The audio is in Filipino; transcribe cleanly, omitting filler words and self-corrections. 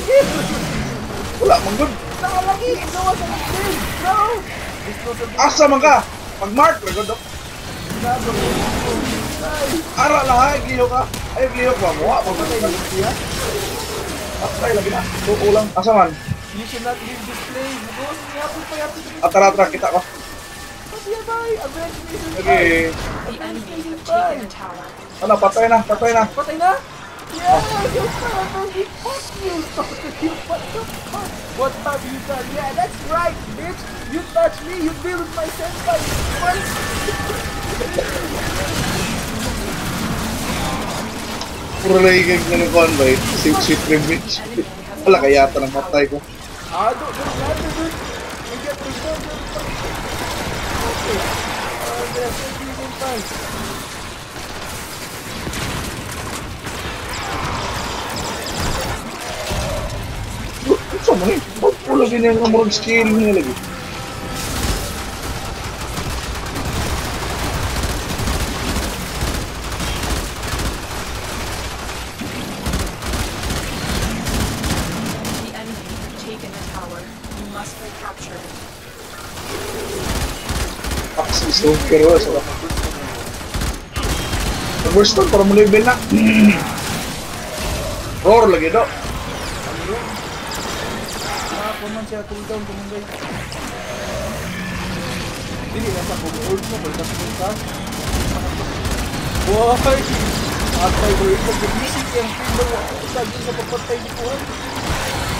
kill! Wala, manggod. Nakalagi! Gawa sa kill! No! Asa man ka? Pag-mark, manggod. Ara lang ha, igliho ka. Ay, igliho ka. Muha, Patay na siya? patay lagi na. Tuulang. Asa man? You should not leave this place. Boss, yapit pa yapit. Tara, kita ko. Pati yan ay! Avenge me! Okay. The enemy have taken the tower. Ano, patay na. Patay na? Yeah! You probably fuck you! You what the fuck? What have you done? Yeah, that's right, bitch! You touch me, you deal with my senpai! What? Puro lagi kang convoy. Sweet privilege. Wala kaya ito ng matay ko. Don't matter, dude! We get revenge. Okay. There's a reason fine. Ito mo rin. Ba't lagi na yung namurag skill niya lagi? The enemy have taken the tower. You must recapture it. Si Stalker o sa first time para mo level na. Roar lagi do. Kuman siya cooldown kumangay. Dili na sa pag-hold mo, balik sa pagka. Boy! Atay ko ito, gumising yung pilo. Sagin sa pagpatay ni Kuhan.